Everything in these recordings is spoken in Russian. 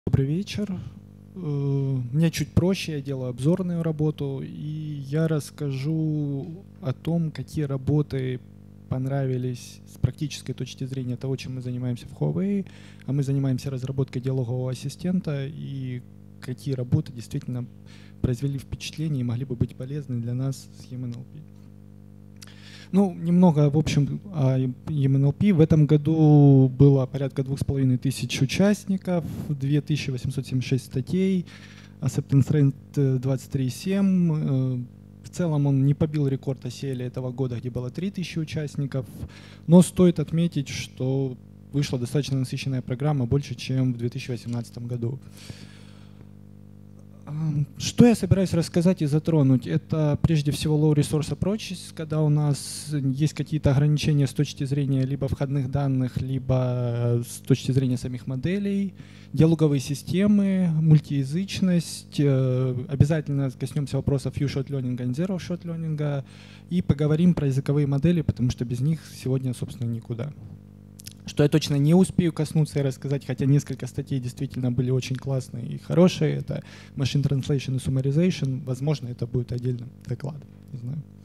Добрый вечер. Мне чуть проще, я делаю обзорную работу, и я расскажу о том, какие работы понравились с практической точки зрения того, чем мы занимаемся в Huawei, а мы занимаемся разработкой диалогового ассистента, и какие работы действительно произвели впечатление и могли бы быть полезны для нас с EMNLP. Ну, немного, в общем, о EMNLP. В этом году было порядка 2500 участников, 2876 статей, acceptance rate 23,7. В целом он не побил рекорд OCL этого года, где было 3000 участников. Но стоит отметить, что вышла достаточно насыщенная программа, больше, чем в 2018 году. Что я собираюсь рассказать и затронуть? Это прежде всего low resource approaches, когда у нас есть какие-то ограничения с точки зрения либо входных данных, либо с точки зрения самих моделей, диалоговые системы, мультиязычность. Обязательно коснемся вопросов few-shot learning и zero-shot learning и поговорим про языковые модели, потому что без них сегодня, собственно, никуда. Что я точно не успею коснуться и рассказать, хотя несколько статей действительно были очень классные и хорошие, это Machine Translation и Summarization. Возможно, это будет отдельным докладом. Не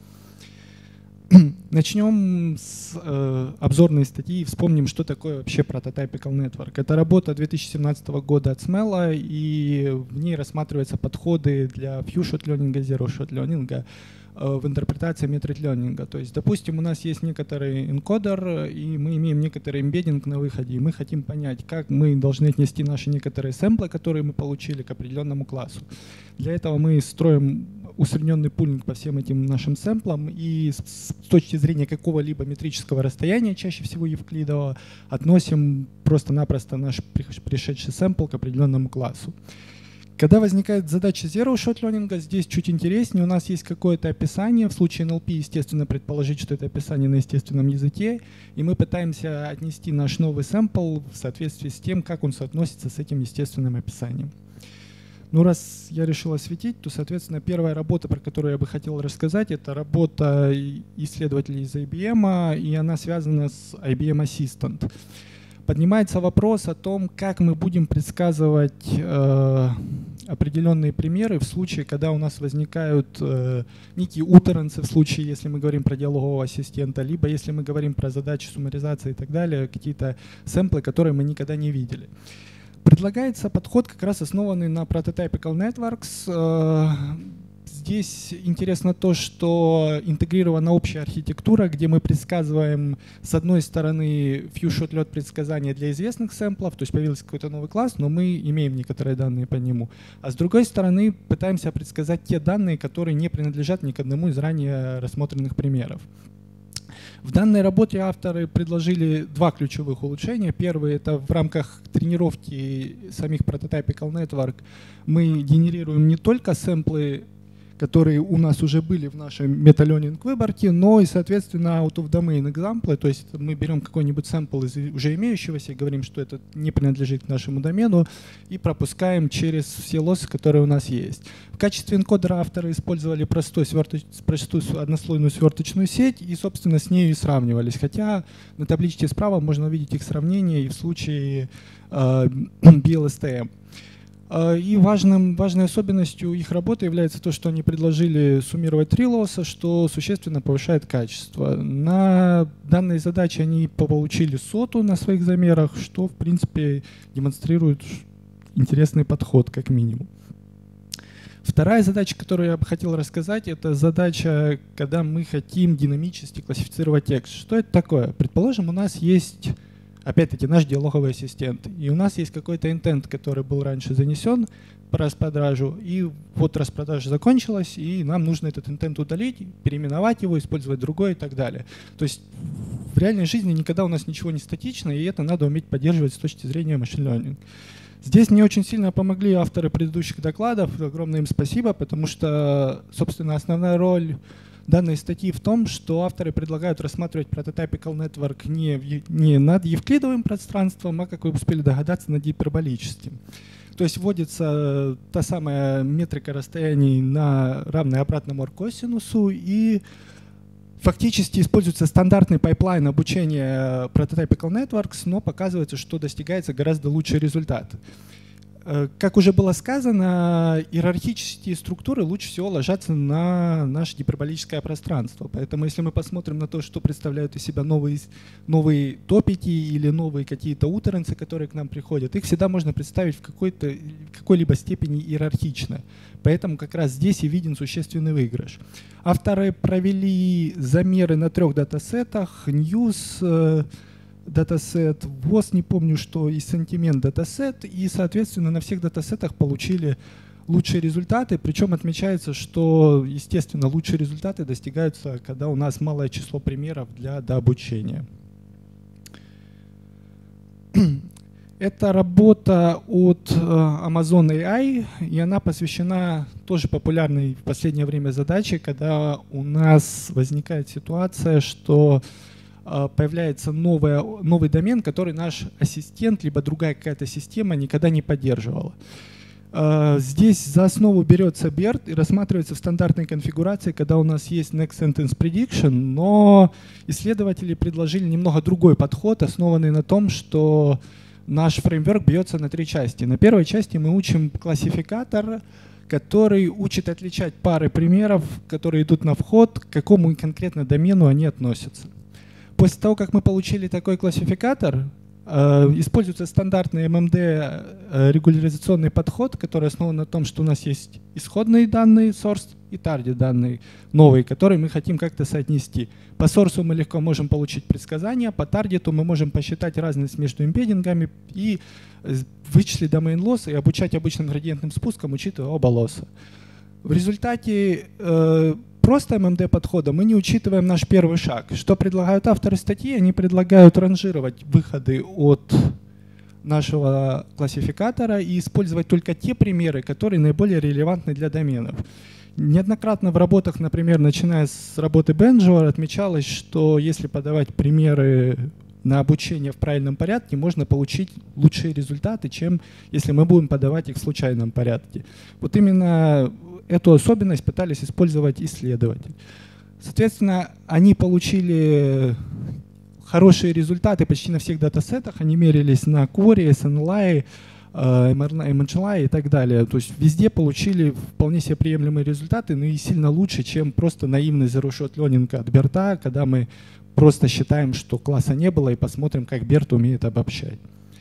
знаю. Начнем с обзорной статьи и вспомним, что такое вообще Prototypical Network. Это работа 2017 года от Смела, и в ней рассматриваются подходы для few-shot learning и zero-shot learning в интерпретации metric learning. То есть, допустим, у нас есть некоторый энкодер, и мы имеем некоторый эмбеддинг на выходе, и мы хотим понять, как мы должны отнести наши некоторые сэмплы, которые мы получили, к определенному классу. Для этого мы строим усредненный пулинг по всем этим нашим сэмплам, и с точки зрения какого-либо метрического расстояния, чаще всего евклидового, относим просто-напросто наш пришедший сэмпл к определенному классу. Когда возникает задача zero-shot learning, здесь чуть интереснее. У нас есть какое-то описание. В случае NLP, естественно, предположить, что это описание на естественном языке. И мы пытаемся отнести наш новый сэмпл в соответствии с тем, как он соотносится с этим естественным описанием. Ну, раз я решил осветить, то, соответственно, первая работа, про которую я бы хотел рассказать, это работа исследователей из IBM, и она связана с IBM Assistant. Поднимается вопрос о том, как мы будем предсказывать определенные примеры в случае, когда у нас возникают некие утеранцы, в случае, если мы говорим про диалогового ассистента, либо если мы говорим про задачи суммаризации и так далее, какие-то сэмплы, которые мы никогда не видели. Предлагается подход, как раз основанный на Prototypical Networks. Здесь интересно то, что интегрирована общая архитектура, где мы предсказываем с одной стороны few-shot learning предсказания для известных сэмплов, то есть появился какой-то новый класс, но мы имеем некоторые данные по нему. А с другой стороны пытаемся предсказать те данные, которые не принадлежат ни к одному из ранее рассмотренных примеров. В данной работе авторы предложили два ключевых улучшения. Первый — это в рамках тренировки самих Prototypical Network мы генерируем не только сэмплы, которые у нас уже были в нашем MetaLearning выборке, но и, соответственно, out-of-domain экзамплы, то есть мы берем какой-нибудь сэмпл из уже имеющегося и говорим, что это не принадлежит к нашему домену, и пропускаем через все лоссы, которые у нас есть. В качестве энкодера авторы использовали простую однослойную сверточную сеть и, собственно, с ней и сравнивались. Хотя на табличке справа можно увидеть их сравнение и в случае BLSTM. И важной особенностью их работы является то, что они предложили суммировать 3 лосса, что существенно повышает качество. На данной задаче они получили 100 на своих замерах, что в принципе демонстрирует интересный подход как минимум. Вторая задача, которую я бы хотел рассказать, это задача, когда мы хотим динамически классифицировать текст. Что это такое? Предположим, у нас есть опять-таки наш диалоговый ассистент. И у нас есть какой-то интент, который был раньше занесен по распродажу. И вот распродажа закончилась, и нам нужно этот интент удалить, переименовать его, использовать другой и так далее. То есть в реальной жизни никогда у нас ничего не статично, и это надо уметь поддерживать с точки зрения machine learning. Здесь мне очень сильно помогли авторы предыдущих докладов. Огромное им спасибо, потому что, собственно, основная роль данной статьи в том, что авторы предлагают рассматривать Prototypical Network не над евклидовым пространством, а, как вы успели догадаться, над гиперболическим. То есть вводится та самая метрика расстояний на равной обратному аркосинусу, и фактически используется стандартный пайплайн обучения Prototypical Networks, но показывается, что достигается гораздо лучший результат. Как уже было сказано, иерархические структуры лучше всего ложатся на наше гиперболическое пространство. Поэтому если мы посмотрим на то, что представляют из себя новые топики или новые какие-то утеренцы, которые к нам приходят, их всегда можно представить в какой-либо степени иерархично. Поэтому как раз здесь и виден существенный выигрыш. Авторы провели замеры на 3 датасетах: News датасет, ВОЗ, не помню что, и Sentiment датасет, и, соответственно, на всех датасетах получили лучшие результаты, причем отмечается, что, естественно, лучшие результаты достигаются, когда у нас малое число примеров для дообучения. Это работа от Amazon AI, и она посвящена тоже популярной в последнее время задаче, когда у нас возникает ситуация, что появляется новый домен, который наш ассистент, либо другая какая-то система никогда не поддерживала. Здесь за основу берется BERT и рассматривается в стандартной конфигурации, когда у нас есть Next Sentence Prediction, но исследователи предложили немного другой подход, основанный на том, что наш фреймворк бьется на 3 части. На первой части мы учим классификатор, который учит отличать пары примеров, которые идут на вход, к какому конкретно домену они относятся. После того, как мы получили такой классификатор, используется стандартный MMD регуляризационный подход, который основан на том, что у нас есть исходные данные, source, и target данные новые, которые мы хотим как-то соотнести. По source мы легко можем получить предсказания, по таргету мы можем посчитать разность между импедингами и вычислить domain loss и обучать обычным градиентным спускам, учитывая оба лосса. В результате просто MMD подхода мы не учитываем наш первый шаг. Что предлагают авторы статьи? Они предлагают ранжировать выходы от нашего классификатора и использовать только те примеры, которые наиболее релевантны для доменов. Неоднократно в работах, например, начиная с работы Benjo, отмечалось, что если подавать примеры на обучение в правильном порядке, можно получить лучшие результаты, чем если мы будем подавать их в случайном порядке. Вот именно эту особенность пытались использовать исследователи. Соответственно, они получили хорошие результаты почти на всех датасетах. Они мерились на Query, SNLI, MNLI и так далее. То есть везде получили вполне себе приемлемые результаты, но и сильно лучше, чем просто наивный zero-shot learning от BERT, когда мы просто считаем, что класса не было, и посмотрим, как BERT умеет обобщать.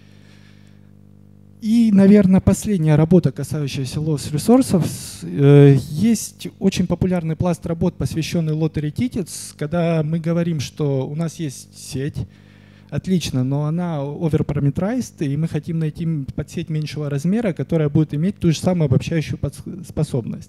И, наверное, последняя работа, касающаяся loss ресурсов. Есть очень популярный пласт работ, посвященный lottery tickets, когда мы говорим, что у нас есть сеть, отлично, но она overparameterized, и мы хотим найти подсеть меньшего размера, которая будет иметь ту же самую обобщающую способность.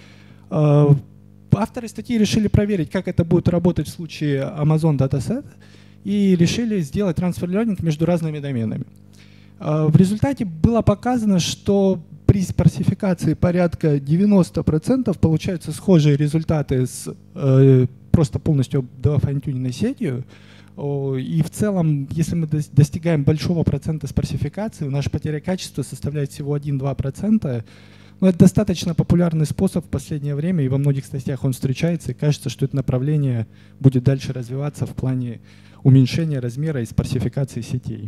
Авторы статьи решили проверить, как это будет работать в случае Amazon Dataset, и решили сделать transfer learning между разными доменами. В результате было показано, что при спарсификации порядка 90% получаются схожие результаты с просто полностью дофайнтюненной сетью. И в целом, если мы достигаем большого процента спарсификации, наша потеря качества составляет всего 1-2%. Но это достаточно популярный способ в последнее время, и во многих статьях он встречается, и кажется, что это направление будет дальше развиваться в плане уменьшения размера и спарсификации сетей.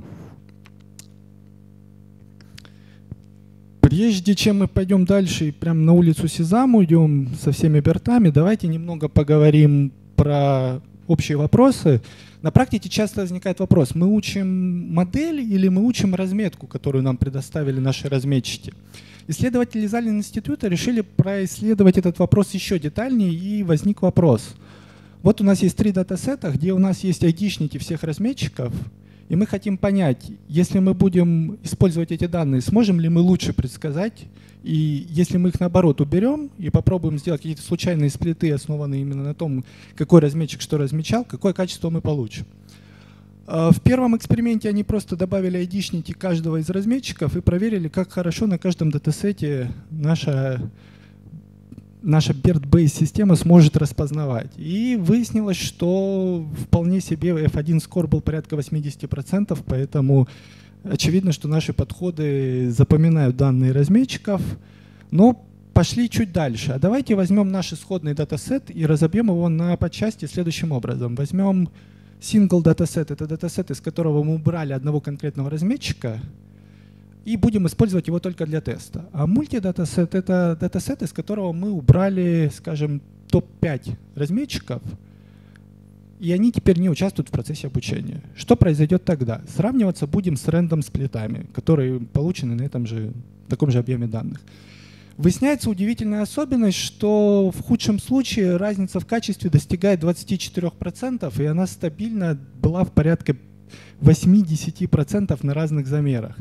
Прежде чем мы пойдем дальше и прямо на улицу Сезам уйдем со всеми бертами, давайте немного поговорим про общие вопросы. На практике часто возникает вопрос, мы учим модель или мы учим разметку, которую нам предоставили наши разметчики. Исследователи из Аллен института решили происследовать этот вопрос еще детальнее, и возник вопрос. Вот у нас есть 3 датасета, где у нас есть айдишники всех разметчиков, и мы хотим понять, если мы будем использовать эти данные, сможем ли мы лучше предсказать, и если мы их наоборот уберем и попробуем сделать какие-то случайные сплиты, основанные именно на том, какой разметчик что размечал, какое качество мы получим. В первом эксперименте они просто добавили айдишники каждого из разметчиков и проверили, как хорошо на каждом датасете наша BERT-based система сможет распознавать. И выяснилось, что вполне себе F1 скор был порядка 80%, поэтому очевидно, что наши подходы запоминают данные разметчиков. Но пошли чуть дальше. А давайте возьмем наш исходный датасет и разобьем его на подчасти следующим образом. Возьмем single датасет, это датасет, из которого мы убрали одного конкретного разметчика, и будем использовать его только для теста. А мультидатасет — это датасет, из которого мы убрали, скажем, топ-5 разметчиков, и они теперь не участвуют в процессе обучения. Что произойдет тогда? Сравниваться будем с рандом-сплитами, которые получены на таком же объеме данных. Выясняется удивительная особенность, что в худшем случае разница в качестве достигает 24%, и она стабильно была в порядке 8-10% на разных замерах.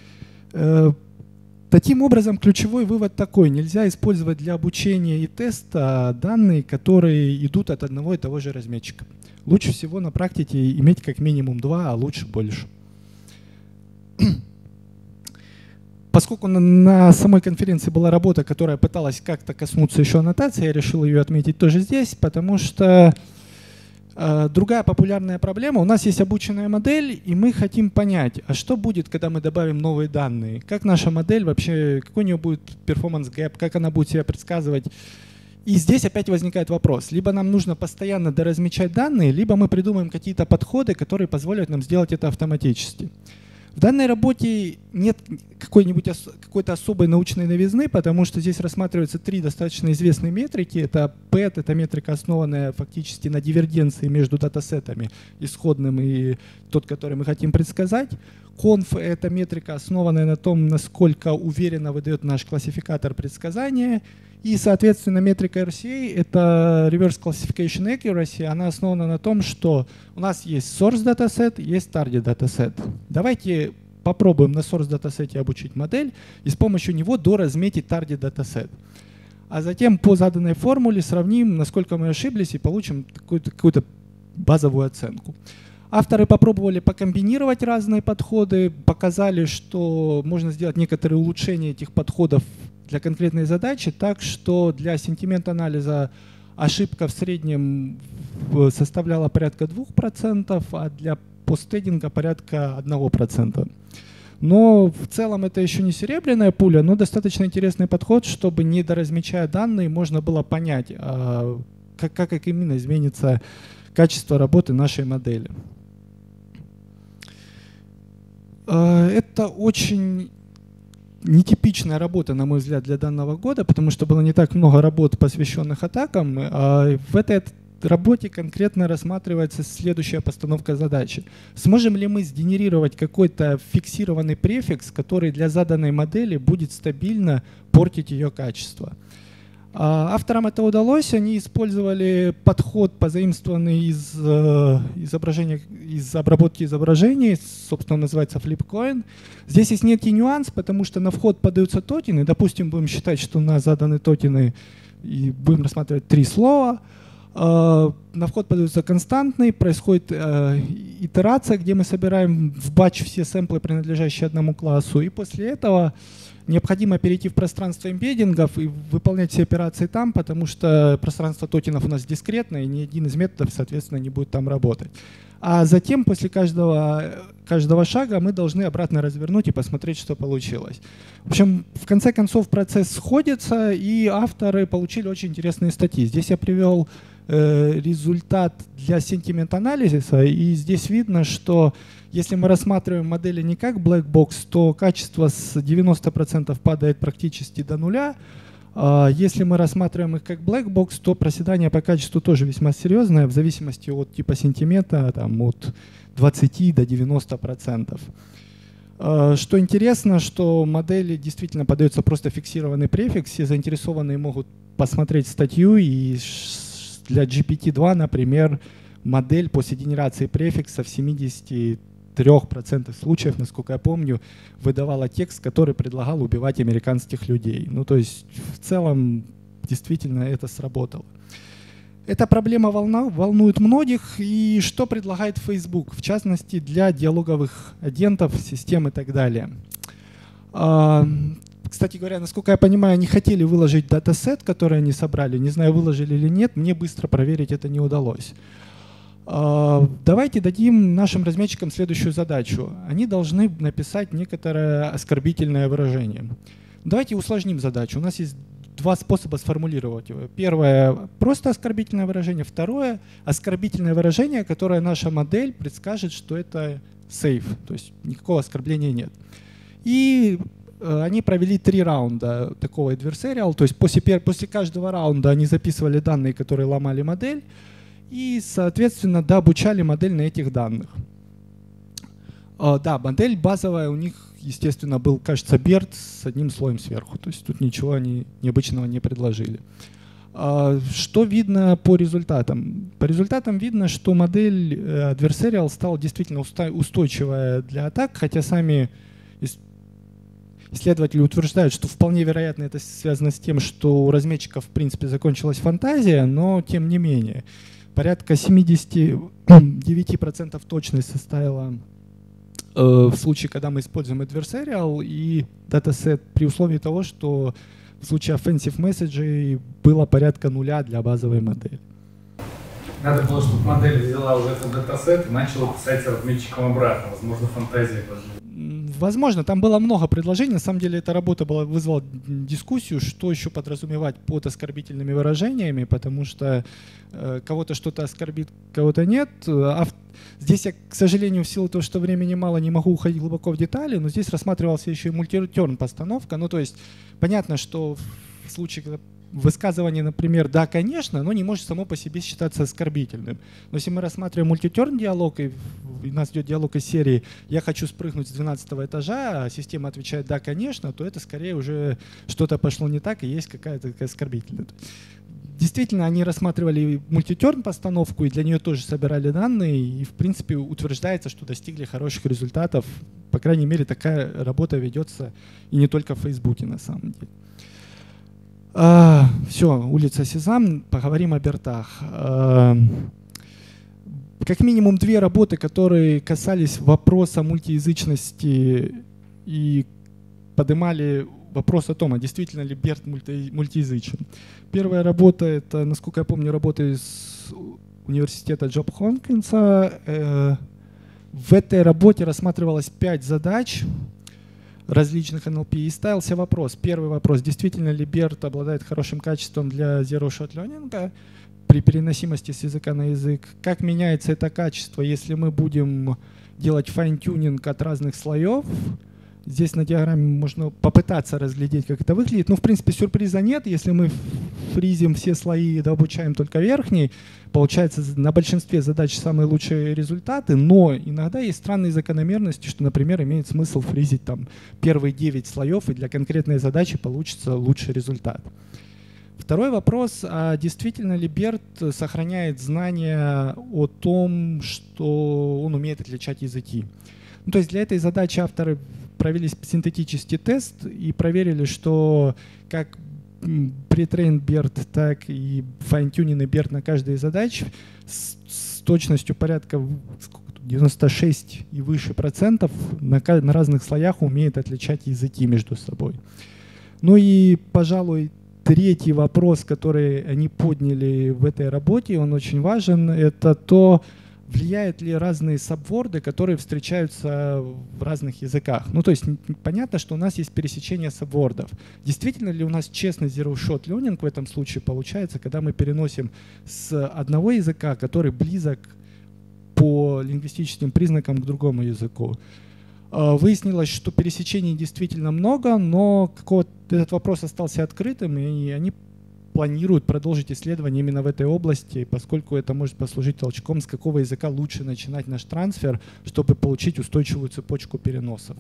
Таким образом, ключевой вывод такой: нельзя использовать для обучения и теста данные, которые идут от одного и того же разметчика. Лучше всего на практике иметь как минимум 2, а лучше больше. Поскольку на самой конференции была работа, которая пыталась как-то коснуться еще аннотации, я решил ее отметить тоже здесь, потому что другая популярная проблема: у нас есть обученная модель, и мы хотим понять, а что будет, когда мы добавим новые данные, как наша модель вообще, какой у нее будет performance gap, как она будет себя предсказывать. И здесь опять возникает вопрос: либо нам нужно постоянно доразмечать данные, либо мы придумаем какие-то подходы, которые позволят нам сделать это автоматически. В данной работе нет какой-то особой научной новизны, потому что здесь рассматриваются 3 достаточно известные метрики. Это PET, это метрика, основанная фактически на дивергенции между датасетами, исходным и тот, который мы хотим предсказать. Conf — это метрика, основанная на том, насколько уверенно выдает наш классификатор предсказания. И, соответственно, метрика RCA — это Reverse Classification Accuracy. Она основана на том, что у нас есть source датасет, есть target датасет. Давайте попробуем на source датасете обучить модель и с помощью него доразметить target датасет. А затем по заданной формуле сравним, насколько мы ошиблись, и получим какую-то базовую оценку. Авторы попробовали покомбинировать разные подходы, показали, что можно сделать некоторые улучшения этих подходов для конкретной задачи, так что для сентимент-анализа ошибка в среднем составляла порядка 2%, а для постстейдинга порядка 1%. Но в целом это еще не серебряная пуля, но достаточно интересный подход, чтобы, не доразмечая данные, можно было понять, как именно изменится качество работы нашей модели. Это очень нетипичная работа, на мой взгляд, для данного года, потому что было не так много работ, посвященных атакам. В этой работе конкретно рассматривается следующая постановка задачи. Сможем ли мы сгенерировать какой-то фиксированный префикс, который для заданной модели будет стабильно портить ее качество? Авторам это удалось. Они использовали подход, позаимствованный из обработки изображений, собственно, называется FlipCoin. Здесь есть некий нюанс, потому что на вход подаются токены. Допустим, будем считать, что у нас заданы токены, и будем рассматривать 3 слова. На вход подаются константные, происходит итерация, где мы собираем в батч все сэмплы, принадлежащие одному классу, и после этого необходимо перейти в пространство эмбеддингов и выполнять все операции там, потому что пространство токенов у нас дискретное, и ни один из методов, соответственно, не будет там работать. А затем, после каждого шага, мы должны обратно развернуть и посмотреть, что получилось. В общем, в конце концов, процесс сходится, и авторы получили очень интересные статьи. Здесь я привел результат для сентимент-анализа, и здесь видно, что если мы рассматриваем модели не как black box, то качество с 90% падает практически до нуля. Если мы рассматриваем их как black box, то проседание по качеству тоже весьма серьезное, в зависимости от типа сентимента, там, от 20 до 90%. Что интересно, что модели действительно подается просто фиксированный префикс, все заинтересованные могут посмотреть статью, и для GPT-2, например, модель после генерации префикса в 73% случаев, насколько я помню, выдавала текст, который предлагал убивать американских людей. Ну, то есть в целом действительно это сработало. Эта проблема волнует многих. И что предлагает Facebook, в частности, для диалоговых агентов, систем и так далее. Кстати говоря, насколько я понимаю, они хотели выложить датасет, который они собрали. Не знаю, выложили или нет, мне быстро проверить это не удалось. Давайте дадим нашим разметчикам следующую задачу. Они должны написать некоторое оскорбительное выражение. Давайте усложним задачу. У нас есть 2 способа сформулировать его. Первое — просто оскорбительное выражение. Второе — оскорбительное выражение, которое наша модель предскажет, что это safe, то есть никакого оскорбления нет. И они провели 3 раунда такого adversarial, то есть после каждого раунда они записывали данные, которые ломали модель, и, соответственно, дообучали модель на этих данных. Да, модель базовая у них, естественно, был, кажется, BERT с одним слоем сверху, то есть тут ничего они необычного не предложили. Что видно по результатам? По результатам видно, что модель adversarial стала действительно устойчивая для атак, хотя сами исследователи утверждают, что вполне вероятно это связано с тем, что у разметчиков в принципе закончилась фантазия, но тем не менее. Порядка 79% точность составила в случае, когда мы используем adversarial и датасет при условии того, что в случае offensive message было порядка 0 для базовой модели. Надо было, чтобы модель взяла уже этот датасет и начала писать разметчиком обратно. Возможно, фантазия тоже. Возможно, там было много предложений. На самом деле эта работа вызвала дискуссию, что еще подразумевать под оскорбительными выражениями, потому что кого-то что-то оскорбит, кого-то нет. Здесь я, к сожалению, в силу того, что времени мало, не могу уходить глубоко в детали, но здесь рассматривался еще и мультитерн постановка. Ну, то есть понятно, что в случае, когда высказывание, например, «да, конечно», оно не может само по себе считаться оскорбительным. Но если мы рассматриваем мультитерн диалог, и у нас идет диалог из серии «я хочу спрыгнуть с 12 этажа», а система отвечает «да, конечно», то это скорее уже что-то пошло не так и есть какая-то такая оскорбительная. Действительно, они рассматривали мультитерн постановку и для нее тоже собирали данные, и в принципе утверждается, что достигли хороших результатов. По крайней мере, такая работа ведется и не только в Фейсбуке на самом деле. Все, улица Сезам, поговорим о бертах. Как минимум 2 работы, которые касались вопроса мультиязычности и поднимали вопрос о том, а действительно ли Берт мультиязычен. Первая работа, это, насколько я помню, работа из университета Джоб Хопкинса. В этой работе рассматривалось 5 задач различных NLP и ставился вопрос. Первый вопрос, действительно ли BERT обладает хорошим качеством для zero-shot learning при переносимости с языка на язык? Как меняется это качество, если мы будем делать fine-tuning от разных слоев? Здесь на диаграмме можно попытаться разглядеть, как это выглядит. Ну, в принципе, сюрприза нет. Если мы фризим все слои и дообучаем только верхний, получается на большинстве задач самые лучшие результаты, но иногда есть странные закономерности, что, например, имеет смысл фризить там первые 9 слоев, и для конкретной задачи получится лучший результат. Второй вопрос, а действительно ли BERT сохраняет знания о том, что он умеет отличать языки? Ну, то есть для этой задачи авторы провели синтетический тест и проверили, что как pre-trained BERT, так и fine-tuning BERT на каждой из задач с точностью порядка 96 и выше процентов на разных слоях умеет отличать языки между собой. Ну и, пожалуй, третий вопрос, который они подняли в этой работе, он очень важен, это то, влияют ли разные сабворды, которые встречаются в разных языках. Ну, то есть понятно, что у нас есть пересечение сабвордов. Действительно ли у нас честный zero-shot learning в этом случае получается, когда мы переносим с одного языка, который близок по лингвистическим признакам к другому языку? Выяснилось, что пересечений действительно много, но этот вопрос остался открытым, и они планируют продолжить исследование именно в этой области, поскольку это может послужить толчком, с какого языка лучше начинать наш трансфер, чтобы получить устойчивую цепочку переносов.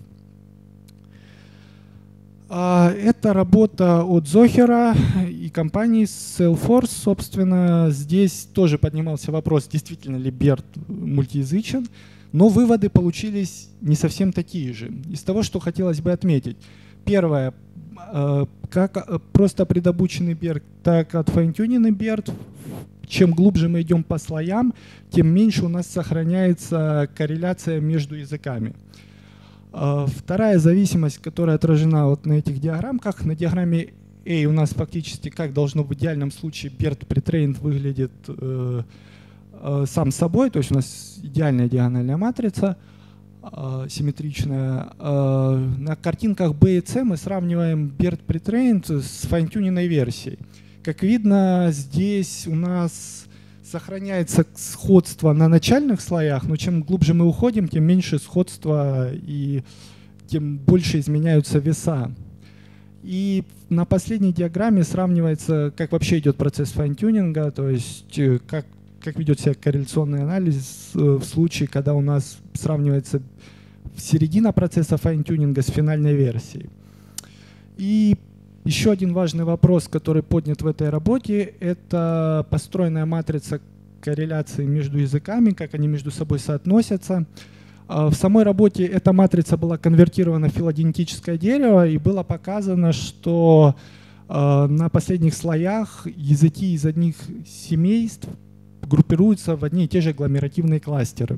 Это работа от Зохера и компании Salesforce. Собственно, здесь тоже поднимался вопрос, действительно ли BERT мультиязычен, но выводы получились не совсем такие же. Из того, что хотелось бы отметить. Первое. Как просто предобученный BERT, так и от fine-tuning BERT. Чем глубже мы идем по слоям, тем меньше у нас сохраняется корреляция между языками. Вторая зависимость, которая отражена вот на этих диаграммах, на диаграмме A у нас фактически, как должно в идеальном случае BERT pre-trained выглядит сам собой, то есть у нас идеальная диагональная матрица, симметричная. На картинках B и C мы сравниваем BERT pre-trained с fine-tuning версией. Как видно, здесь у нас сохраняется сходство на начальных слоях, но чем глубже мы уходим, тем меньше сходства и тем больше изменяются веса. И на последней диаграмме сравнивается, как вообще идет процесс файн-тюнинга, то есть как ведет себя корреляционный анализ в случае, когда у нас сравнивается середина процесса файн-тюнинга с финальной версией. И еще один важный вопрос, который поднят в этой работе, это построенная матрица корреляции между языками, как они между собой соотносятся. В самой работе эта матрица была конвертирована в филогенетическое дерево, и было показано, что на последних слоях языки из одних семейств группируются в одни и те же агломеративные кластеры.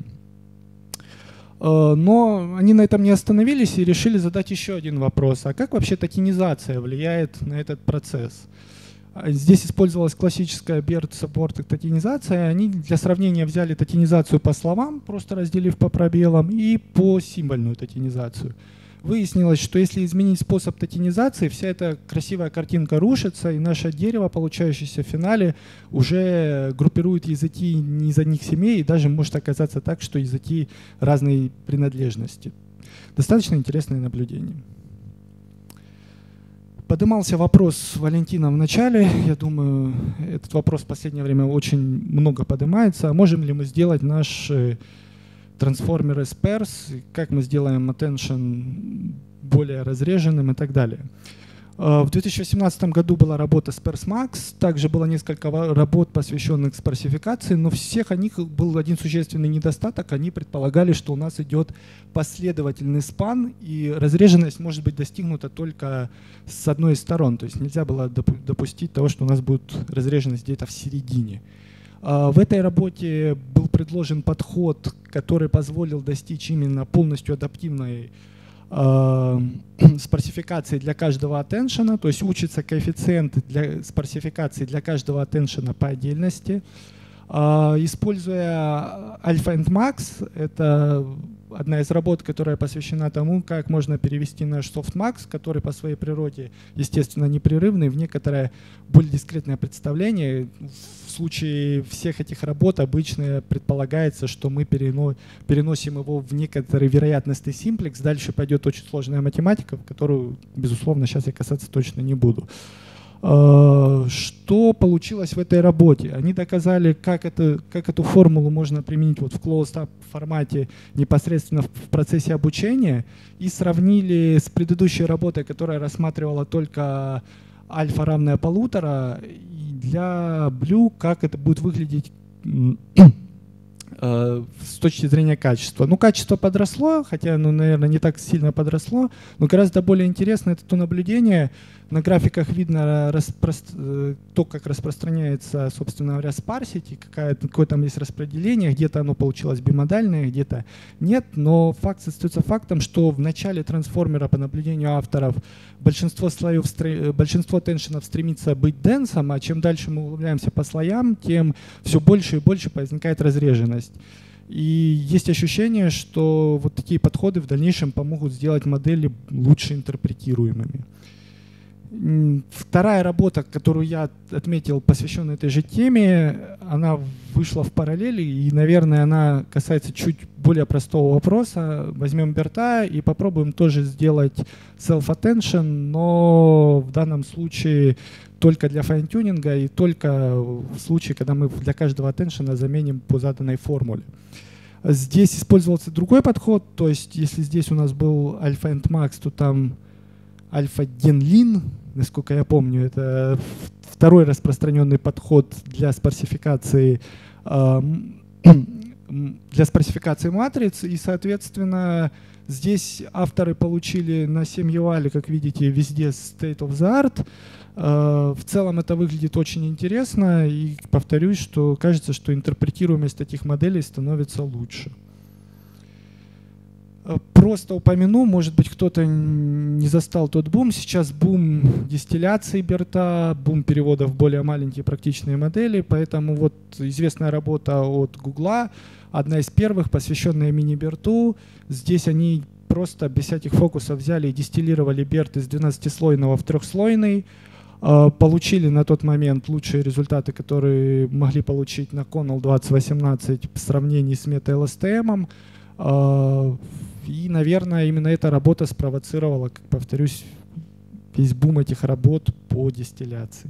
Но они на этом не остановились и решили задать еще один вопрос. А как вообще токенизация влияет на этот процесс? Здесь использовалась классическая BERT Supported токенизация. Они для сравнения взяли токенизацию по словам, просто разделив по пробелам, и по символьную токенизацию. Выяснилось, что если изменить способ токенизации, вся эта красивая картинка рушится, и наше дерево, получающееся в финале, уже группирует языки не из одних семей, и даже может оказаться так, что языки разной принадлежности. Достаточно интересное наблюдение. Поднимался вопрос с Валентином в начале. Я думаю, этот вопрос в последнее время очень много поднимается. Можем ли мы сделать наши трансформеры sparse, как мы сделаем attention более разреженным и так далее. В 2018 году была работа SparseMax, также было несколько работ, посвященных спарсификации, но всех о них был один существенный недостаток. Они предполагали, что у нас идет последовательный спан, и разреженность может быть достигнута только с одной из сторон. То есть нельзя было допустить того, что у нас будет разреженность где-то в середине. В этой работе был предложен подход, который позволил достичь именно полностью адаптивной спарсификации для каждого attention, то есть учится коэффициент для спарсификации для каждого attention по отдельности. Используя Alpha and Max, это одна из работ, которая посвящена тому, как можно перевести наш softmax, который по своей природе, естественно, непрерывный, в некоторое более дискретное представление. В случае всех этих работ обычно предполагается, что мы переносим его в некоторый вероятностный симплекс. Дальше пойдет очень сложная математика, в которую, безусловно, сейчас я касаться точно не буду. Что получилось в этой работе? Они доказали, как эту формулу можно применить вот в closed-up формате непосредственно в процессе обучения, и сравнили с предыдущей работой, которая рассматривала только альфа равное 1,5, и для Blue, как это будет выглядеть с точки зрения качества. Ну, качество подросло, хотя, наверное, не так сильно подросло, но гораздо более интересно это то наблюдение. На графиках видно то, как распространяется, собственно говоря, sparsity, какое там есть распределение, где-то оно получилось бимодальное, где-то нет, но факт остается фактом, что в начале трансформера, по наблюдению авторов, большинство теншенов стремится быть денсом, а чем дальше мы углубляемся по слоям, тем все больше и больше возникает разреженность. И есть ощущение, что вот такие подходы в дальнейшем помогут сделать модели лучше интерпретируемыми. Вторая работа, которую я отметил, посвященная этой же теме, она вышла в параллели, и, наверное, она касается чуть более простого вопроса. Возьмем Берта и попробуем тоже сделать self-attention, но в данном случае только для файн-тюнинга и только в случае, когда мы для каждого attention заменим по заданной формуле. Здесь использовался другой подход, то есть если здесь у нас был Alpha and Max, то там Alpha-Genlin, насколько я помню, это второй распространенный подход для спарсификации матриц, и, соответственно, здесь авторы получили на 7 UAL, как видите, везде state of the art. В целом это выглядит очень интересно, и повторюсь, что кажется, что интерпретируемость этих моделей становится лучше. Просто упомяну, может быть, кто-то не застал тот бум. Сейчас бум дистилляции Берта, бум перевода в более маленькие практичные модели. Поэтому вот известная работа от Гугла, одна из первых, посвященная мини-Берту. Здесь они просто без всяких фокусов взяли и дистиллировали Берт из 12-слойного в 3-слойный. Получили на тот момент лучшие результаты, которые могли получить на Connell 2018 в сравнении с мета-LSTM. И, наверное, именно эта работа спровоцировала, как повторюсь, весь бум этих работ по дистилляции.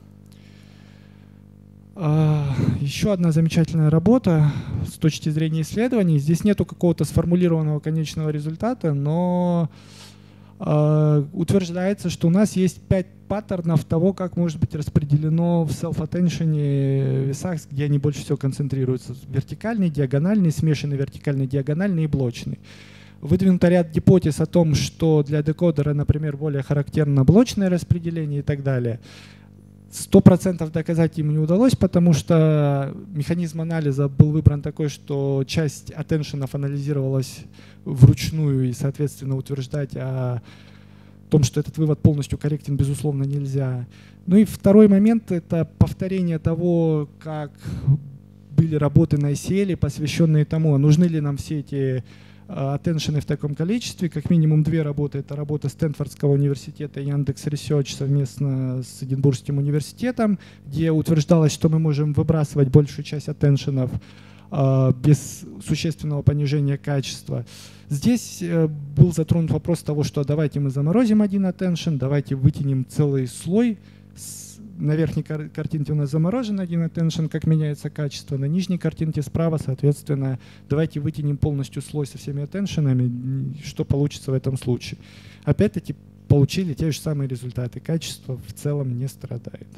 Еще одна замечательная работа с точки зрения исследований. Здесь нету какого-то сформулированного конечного результата, но утверждается, что у нас есть 5 паттернов того, как может быть распределено в self-attention весах, где они больше всего концентрируются. Вертикальный, диагональный, смешанный вертикальный, диагональный и блочный. Выдвинут ряд гипотез о том, что для декодера, например, более характерно блочное распределение и так далее. 100% доказать им не удалось, потому что механизм анализа был выбран такой, что часть аттеншенов анализировалась вручную, и, соответственно, утверждать о том, что этот вывод полностью корректен, безусловно, нельзя. Ну и второй момент — это повторение того, как были работы на ICL, посвященные тому, нужны ли нам все эти аттеншены в таком количестве. Как минимум 2 работы. Это работа Стэнфордского университета и Яндекс Research совместно с Эдинбургским университетом, где утверждалось, что мы можем выбрасывать большую часть аттеншенов без существенного понижения качества. Здесь был затронут вопрос того, что давайте мы заморозим один attention, давайте вытянем целый слой. На верхней картинке у нас заморожен один attention, как меняется качество. На нижней картинке справа, соответственно, давайте вытянем полностью слой со всеми аттеншенами. Что получится в этом случае? Опять-таки получили те же самые результаты. Качество в целом не страдает.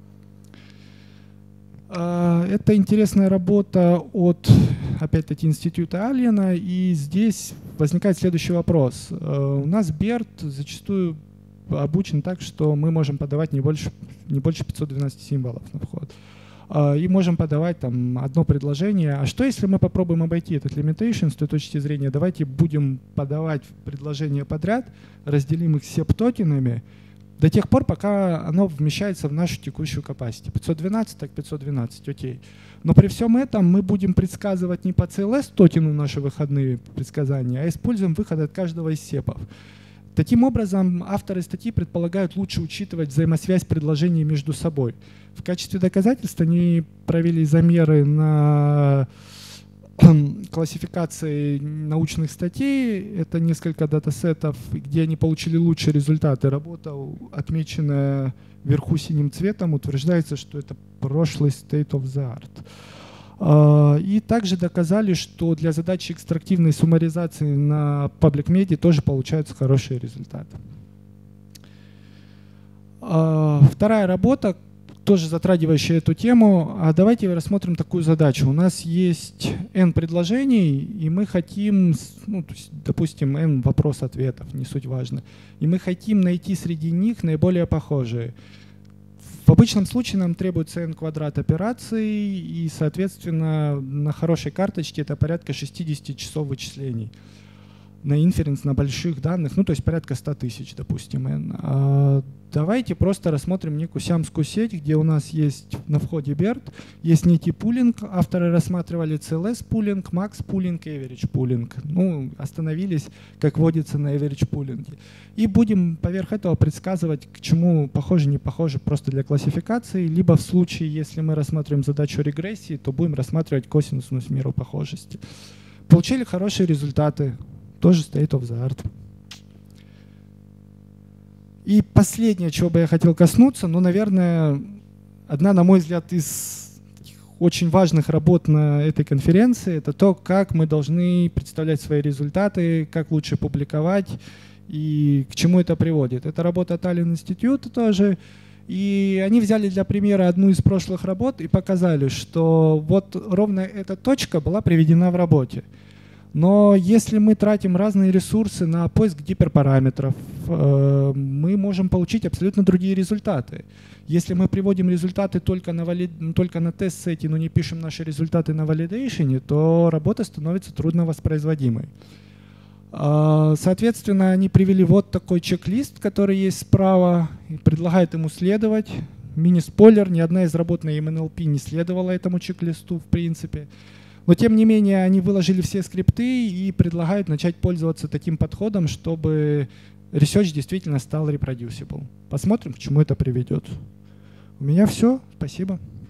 Это интересная работа от, опять-таки, института Аллена. И здесь возникает следующий вопрос. У нас BERT зачастую обучен так, что мы можем подавать не больше 512 символов на вход. И можем подавать там одно предложение. А что, если мы попробуем обойти этот limitation с той точки зрения? Давайте будем подавать предложения подряд, разделим их сеп-токенами до тех пор, пока оно вмещается в нашу текущую capacity. 512, так 512, окей. Но при всем этом мы будем предсказывать не по CLS-токену наши выходные предсказания, а используем выход от каждого из сепов. Таким образом, авторы статьи предполагают лучше учитывать взаимосвязь предложений между собой. В качестве доказательства они провели замеры на классификации научных статей. Это несколько датасетов, где они получили лучшие результаты. Работа, отмеченная вверху синим цветом, утверждается, что это прошлый state of the art. И также доказали, что для задачи экстрактивной суммаризации на Public Media тоже получаются хорошие результаты. Вторая работа, тоже затрагивающая эту тему. Давайте рассмотрим такую задачу. У нас есть N предложений, и мы хотим, ну, то есть, допустим, N вопрос-ответов, не суть важно. И мы хотим найти среди них наиболее похожие. В обычном случае нам требуется n квадрат операций, и, соответственно, на хорошей карточке это порядка 60 часов вычислений на инференс, на больших данных, ну, то есть порядка 100 тысяч, допустим, n. Давайте просто рассмотрим некую сиамскую сеть, где у нас есть на входе BERT, есть некий пулинг, авторы рассматривали CLS пулинг, Max пулинг и Average пулинг. Ну, остановились, как водится, на Average пулинге. И будем поверх этого предсказывать, к чему похоже, не похоже, просто для классификации, либо в случае, если мы рассматриваем задачу регрессии, то будем рассматривать косинусную меру похожести. Получили хорошие результаты, тоже state of the art. И последнее, чего бы я хотел коснуться, ну, наверное, одна, на мой взгляд, из очень важных работ на этой конференции, это то, как мы должны представлять свои результаты, как лучше публиковать и к чему это приводит. Это работа от Allen Institute тоже. И они взяли для примера одну из прошлых работ и показали, что вот ровно эта точка была приведена в работе. Но если мы тратим разные ресурсы на поиск гиперпараметров, мы можем получить абсолютно другие результаты. Если мы приводим результаты только на тест-сете, но не пишем наши результаты на валидейшене, то работа становится трудно воспроизводимой. Соответственно, они привели вот такой чек-лист, который есть справа, и предлагают ему следовать. Мини-спойлер, ни одна из работ на MNLP не следовала этому чек-листу в принципе. Но тем не менее они выложили все скрипты и предлагают начать пользоваться таким подходом, чтобы research действительно стал reproducible. Посмотрим, к чему это приведет. У меня все. Спасибо.